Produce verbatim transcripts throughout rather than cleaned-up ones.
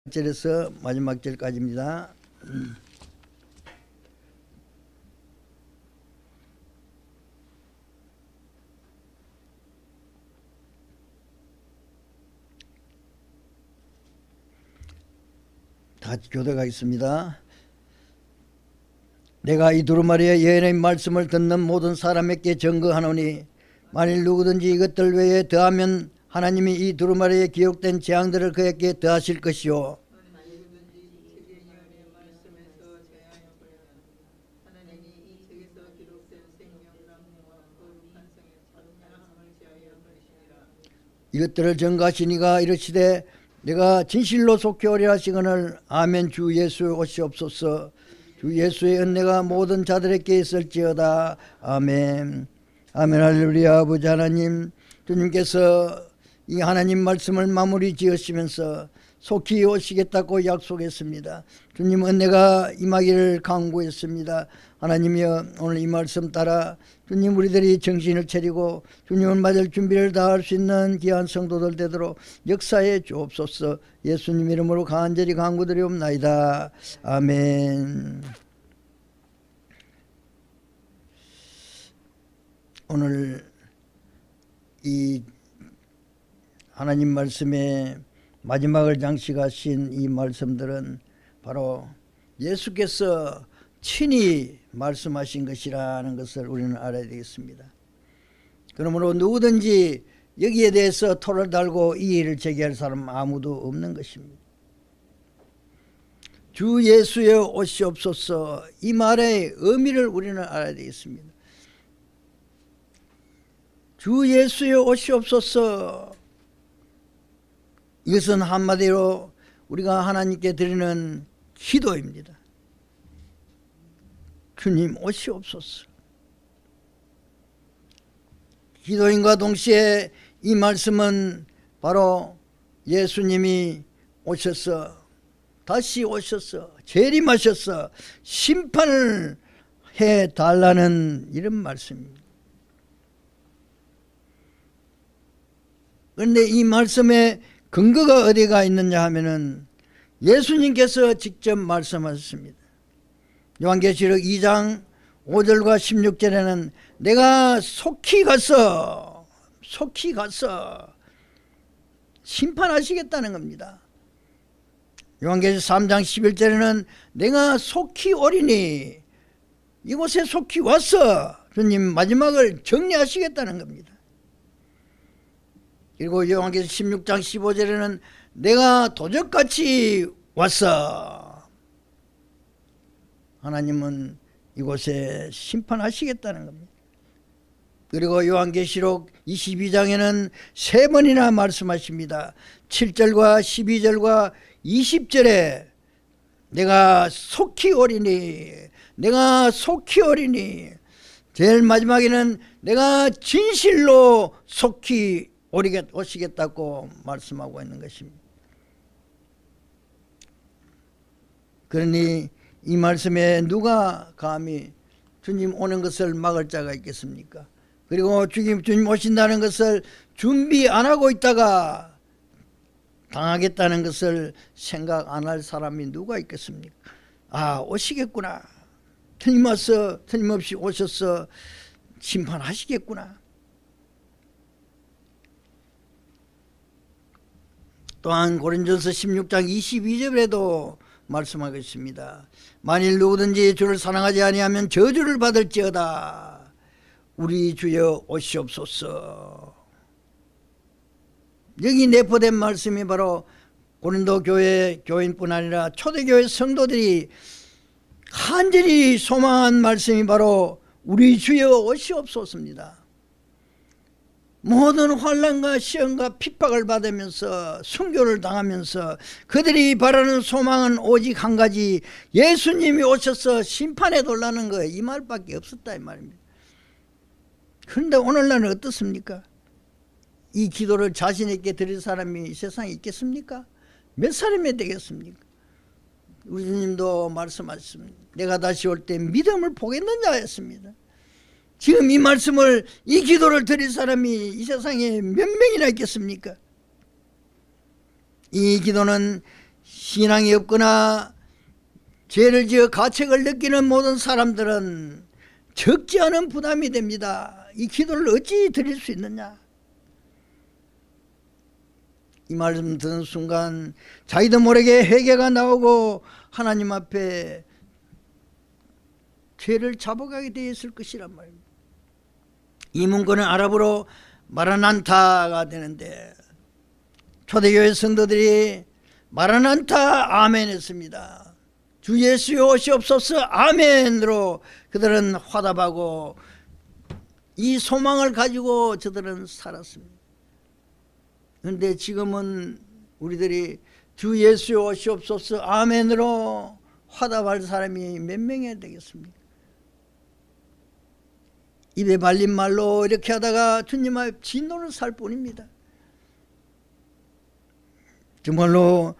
절에서 마지막 절까지입니다. 다 같이 교독하겠습니다. 내가 이 두루마리의 여인의 말씀을 듣는 모든 사람에게 증거하노니 만일 누구든지 이것들 외에 더하면 하나님이 이 두루마리에 기록된 재앙들을 그에게 더하실 것이요 이것들을 증거하시니가 이르시되 내가 진실로 속히 오리라 하시거늘 아멘. 주 예수 오시옵소서. 주 예수의 은혜가 모든 자들에게 있을지어다. 아멘. 아멘. 할렐루야. 아버지 하나님, 주님께서 이 하나님 말씀을 마무리 지으시면서 속히 오시겠다고 약속했습니다. 주님 은혜가 임하기를 간구했습니다. 하나님이여, 오늘 이 말씀 따라 주님 우리들이 정신을 차리고 주님을 맞을 준비를 다 할 수 있는 귀한 성도들 되도록 역사해 주옵소서. 예수님 이름으로 간절히 간구드리옵나이다. 아멘. 오늘 이 하나님 말씀의 마지막을 장식하신 이 말씀들은 바로 예수께서 친히 말씀하신 것이라는 것을 우리는 알아야 되겠습니다. 그러므로 누구든지 여기에 대해서 토를 달고 이의를 제기할 사람 아무도 없는 것입니다. 주 예수의 오시옵소서, 이 말의 의미를 우리는 알아야 되겠습니다. 주 예수의 오시옵소서, 이것은 한마디로 우리가 하나님께 드리는 기도입니다. 주님 오시옵소서. 기도인과 동시에 이 말씀은 바로 예수님이 오셔서 다시 오셔서 재림하셔서 심판을 해달라는 이런 말씀입니다. 그런데 이 말씀에 근거가 어디가 있느냐 하면은 예수님께서 직접 말씀하셨습니다. 요한계시록 이 장 오 절과 십육 절에는 내가 속히 가서 속히 가서 심판하시겠다는 겁니다. 요한계시록 삼 장 십일 절에는 내가 속히 오리니 이곳에 속히 와서 주님 마지막을 정리하시겠다는 겁니다. 그리고 요한계시록 십육 장 십오 절에는 내가 도적같이 왔어. 하나님은 이곳에 심판하시겠다는 겁니다. 그리고 요한계시록 이십이 장에는 세 번이나 말씀하십니다. 칠 절과 십이 절과 이십 절에 내가 속히 오리니 내가 속히 오리니, 제일 마지막에는 내가 진실로 속히 오시겠다고 말씀하고 있는 것입니다. 그러니 이 말씀에 누가 감히 주님 오는 것을 막을 자가 있겠습니까? 그리고 주님, 주님 오신다는 것을 준비 안 하고 있다가 당하겠다는 것을 생각 안 할 사람이 누가 있겠습니까? 아, 오시겠구나. 틀림없어, 틀림없이 오셔서 심판하시겠구나. 또한 고린도서 십육 장 이십이 절에도 말씀하겠습니다. 만일 누구든지 주를 사랑하지 아니하면 저주를 받을지어다. 우리 주여 오시옵소서. 여기 내포된 말씀이 바로 고린도 교회 교인뿐 아니라 초대교회 성도들이 간절히 소망한 말씀이 바로 우리 주여 오시옵소서입니다. 모든 환난과 시험과 핍박을 받으면서 순교를 당하면서 그들이 바라는 소망은 오직 한 가지, 예수님이 오셔서 심판해 달라는 거예요. 이 말밖에 없었다 이 말입니다. 그런데 오늘날은 어떻습니까? 이 기도를 자신에게 드릴 사람이 이 세상에 있겠습니까? 몇 사람이 되겠습니까? 우리 주님도 말씀하셨습니다. 내가 다시 올 때 믿음을 보겠느냐 했습니다. 지금 이 말씀을, 이 기도를 드릴 사람이 이 세상에 몇 명이나 있겠습니까? 이 기도는 신앙이 없거나 죄를 지어 가책을 느끼는 모든 사람들은 적지 않은 부담이 됩니다. 이 기도를 어찌 드릴 수 있느냐. 이 말씀 듣는 순간 자기도 모르게 회개가 나오고 하나님 앞에 죄를 잡아가게 되어 있을 것이란 말입니다. 이 문구는 아랍어로 마라난타가 되는데 초대교회 성도들이 마라난타 아멘 했습니다. 주 예수여 오시옵소서 아멘으로 그들은 화답하고 이 소망을 가지고 저들은 살았습니다. 그런데 지금은 우리들이 주 예수여 오시옵소서 아멘으로 화답할 사람이 몇 명이나 되겠습니까? 입에 발린 말로 이렇게 하다가 주님 앞에 진노를 살 뿐입니다. 정말로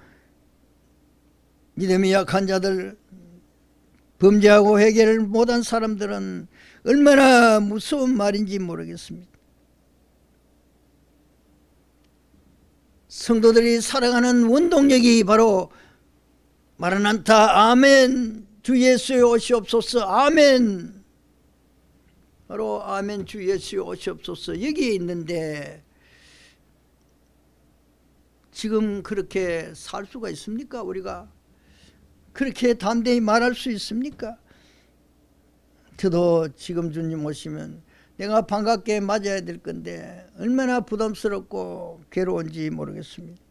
믿음이 약한 자들, 범죄하고 회개를 못한 사람들은 얼마나 무서운 말인지 모르겠습니다. 성도들이 살아가는 원동력이 바로 마라난타 아멘 주 예수여 오시옵소서 아멘, 바로 아멘 주 예수여 오시옵소서 여기에 있는데 지금 그렇게 살 수가 있습니까? 우리가 그렇게 담대히 말할 수 있습니까? 저도 지금 주님 오시면 내가 반갑게 맞아야 될 건데 얼마나 부담스럽고 괴로운지 모르겠습니다.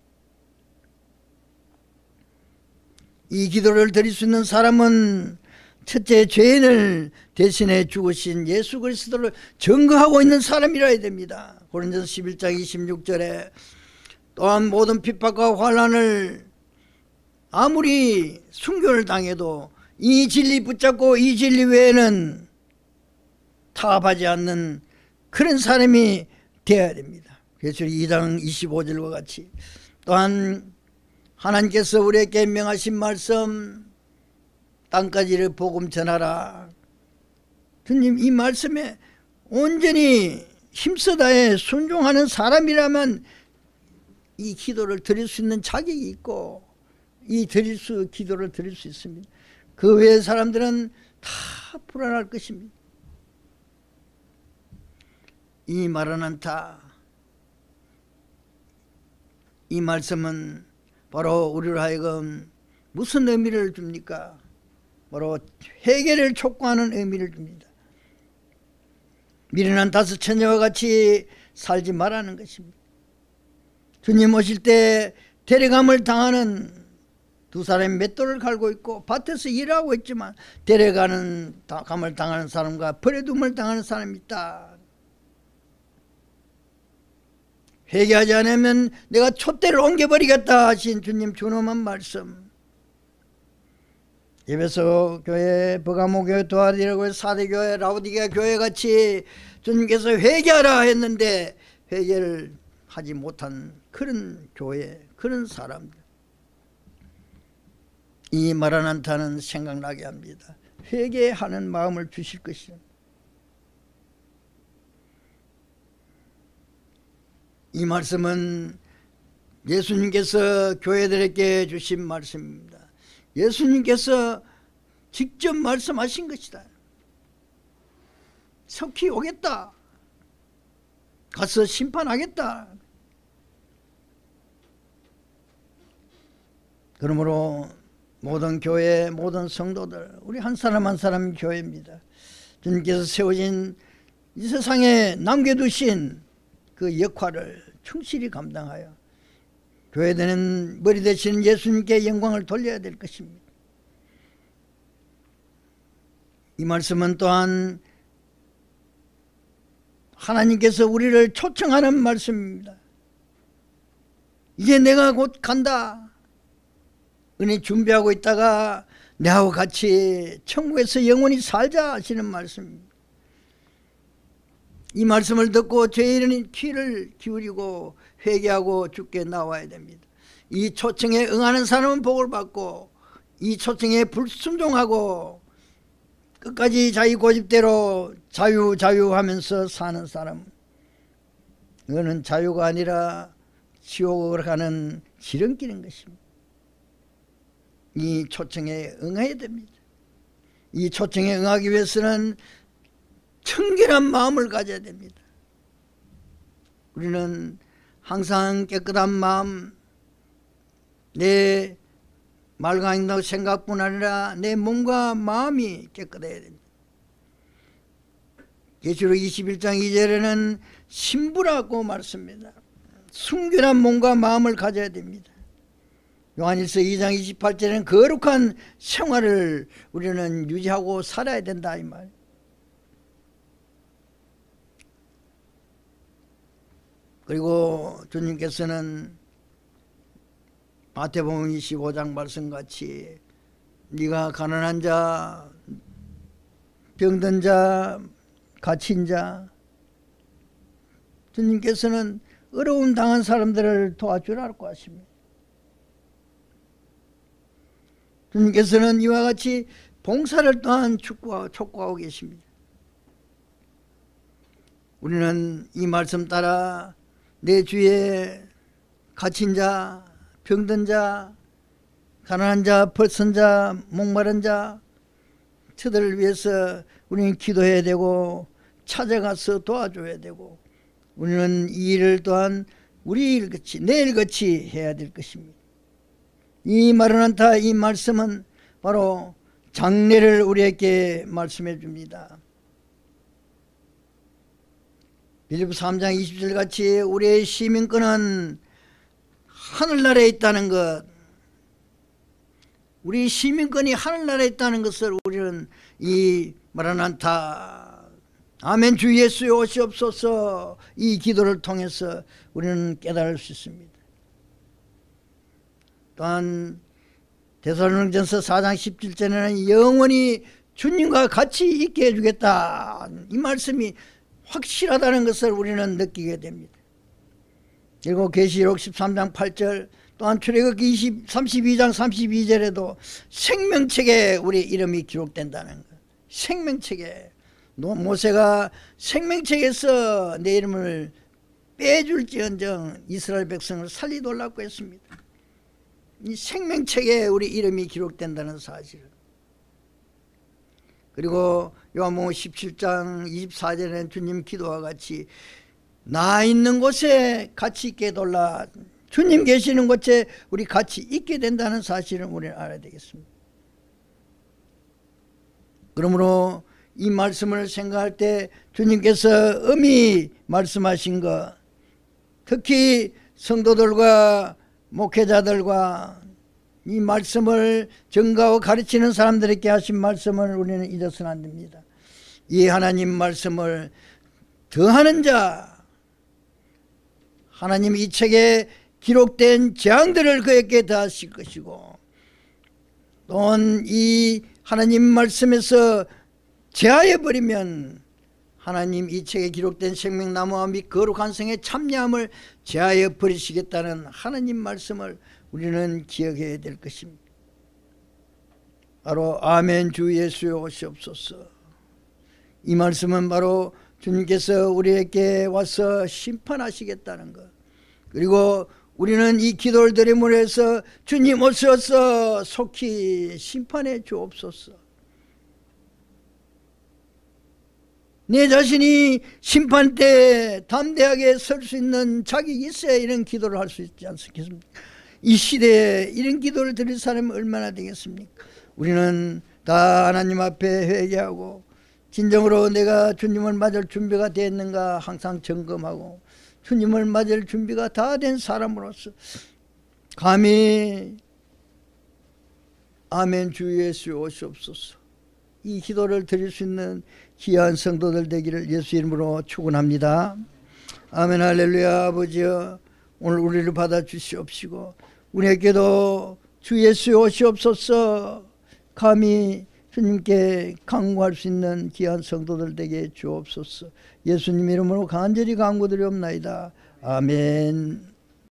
이 기도를 드릴 수 있는 사람은 첫째 죄인을 대신해 죽으신 예수 그리스도를 증거하고 있는 사람이라야 됩니다. 고린도서 십일 장 이십육 절에 또한 모든 핍박과 환난을 아무리 순교를 당해도 이 진리 붙잡고 이 진리 외에는 타협하지 않는 그런 사람이 되어야 됩니다. 그래서 이 장 이십오 절과 같이 또한 하나님께서 우리에게 명하신 말씀 땅까지를 복음 전하라. 주님 이 말씀에 온전히 힘써 다해 순종하는 사람이라면 이 기도를 드릴 수 있는 자격이 있고 이 드릴 수 기도를 드릴 수 있습니다. 그 외의 사람들은 다 불안할 것입니다. 이 마라난타 이 말씀은 바로 우리로 하여금 무슨 의미를 줍니까? 바로 회개를 촉구하는 의미를 줍니다. 미련한 다섯 처녀와 같이 살지 말라는 것입니다. 주님 오실 때 데려감을 당하는 두 사람이 맷돌을 갈고 있고 밭에서 일하고 있지만 데려가는 감을 당하는 사람과 버려둠을 당하는 사람이 있다. 회개하지 않으면 내가 촛대를 옮겨버리겠다 하신 주님 준엄한 말씀. 에베소 교회, 버가모 교회, 도아디라 교회, 사대 교회, 라오디게아 교회 같이 주님께서 회개하라 했는데 회개를 하지 못한 그런 교회, 그런 사람들. 이 마라난타는 생각나게 합니다. 회개하는 마음을 주실 것이요. 이 말씀은 예수님께서 교회들에게 주신 말씀입니다. 예수님께서 직접 말씀하신 것이다. 속히 오겠다. 가서 심판하겠다. 그러므로 모든 교회, 모든 성도들, 우리 한 사람 한 사람 교회입니다. 주님께서 세워진 이 세상에 남겨두신 그 역할을 충실히 감당하여 교회되는 머리 되시는 예수님께 영광을 돌려야 될 것입니다. 이 말씀은 또한 하나님께서 우리를 초청하는 말씀입니다. 이제 내가 곧 간다. 은혜 준비하고 있다가 내하고 같이 천국에서 영원히 살자 하시는 말씀입니다. 이 말씀을 듣고 죄인은 귀를 기울이고 회개하고 주께 나와야 됩니다. 이 초청에 응하는 사람은 복을 받고 이 초청에 불순종하고 끝까지 자기 고집대로 자유 자유 하면서 사는 사람, 이거는 자유가 아니라 지옥으로 가는 지름길인 것입니다. 이 초청에 응해야 됩니다. 이 초청에 응하기 위해서는 청결한 마음을 가져야 됩니다. 우리는 항상 깨끗한 마음, 내 말과 행동 생각뿐 아니라 내 몸과 마음이 깨끗해야 됩니다. 계시록 이십일 장 이 절에는 신부라고 말씀합니다. 순결한 몸과 마음을 가져야 됩니다. 요한일서 이 장 이십팔 절에는 거룩한 생활을 우리는 유지하고 살아야 된다 이 말. 그리고 주님께서는 마태복음 이십오 장 말씀같이 네가 가난한 자, 병든 자, 갇힌 자, 주님께서는 어려움 당한 사람들을 도와주라고 하십니다. 주님께서는 이와 같이 봉사를 또한 촉구하고 계십니다. 우리는 이 말씀 따라 내 주위에 갇힌 자, 병든 자, 가난한 자, 벌선 자, 목마른 자, 저들을 위해서 우리는 기도해야 되고 찾아가서 도와줘야 되고, 우리는 이 일을 또한 우리 일같이 내일같이 해야 될 것입니다. 이 마라나타, 이 말씀은 바로 장래를 우리에게 말씀해 줍니다. 빌립보 삼 장 이십 절 같이 우리의 시민권은 하늘나라에 있다는 것, 우리 시민권이 하늘나라에 있다는 것을 우리는 이 마라나타, 아멘 주 예수의 오시옵소서, 이 기도를 통해서 우리는 깨달을 수 있습니다. 또한 데살로니가전서 사 장 십칠 절에는 영원히 주님과 같이 있게 해주겠다, 이 말씀이 확실하다는 것을 우리는 느끼게 됩니다. 그리고 계시록 십삼 장 팔 절, 또한 출애굽기 삼십이 장 삼십이 절에도 생명책에 우리 이름이 기록된다는 것. 생명책에, 모세가 생명책에서 내 이름을 빼줄지언정 이스라엘 백성을 살리돌라고 했습니다. 이 생명책에 우리 이름이 기록된다는 사실. 그리고 요한복음 십칠 장 이십사 절에는 주님 기도와 같이 나 있는 곳에 같이 있게 돌라, 주님 계시는 곳에 우리 같이 있게 된다는 사실을 우리는 알아야 되겠습니다. 그러므로 이 말씀을 생각할 때 주님께서 엄히 말씀하신 것, 특히 성도들과 목회자들과 이 말씀을 전가하고 가르치는 사람들에게 하신 말씀을 우리는 잊어서는 안 됩니다. 이 하나님 말씀을 더하는 자, 하나님 이 책에 기록된 재앙들을 그에게 더하실 것이고, 또한 이 하나님 말씀에서 제하여버리면 하나님 이 책에 기록된 생명나무와 및 거룩한 성의 참여함을 제하여 버리시겠다는 하나님 말씀을 우리는 기억해야 될 것입니다. 바로 아멘 주 예수여 오시옵소서. 이 말씀은 바로 주님께서 우리에게 와서 심판하시겠다는 것, 그리고 우리는 이 기도를 드림으로 해서 주님 오셔서 속히 심판해 주옵소서. 내 자신이 심판 때 담대하게 설 수 있는 자격이 있어야 이런 기도를 할 수 있지 않습니까? 이 시대에 이런 기도를 드릴 사람이 얼마나 되겠습니까? 우리는 다 하나님 앞에 회개하고 진정으로 내가 주님을 맞을 준비가 됐는가 항상 점검하고, 주님을 맞을 준비가 다 된 사람으로서 감히 아멘 주 예수 오시옵소서, 이 기도를 드릴 수 있는 귀한 성도들 되기를 예수 이름으로 축원합니다. 아멘 할렐루야. 아버지여, 오늘 우리를 받아주시옵시고 우리에게도 주 예수 오시옵소서 감히 주님께 간구할 수 있는 귀한 성도들 되게 주옵소서. 예수님 이름으로 간절히 간구드리옵나이다. 아멘.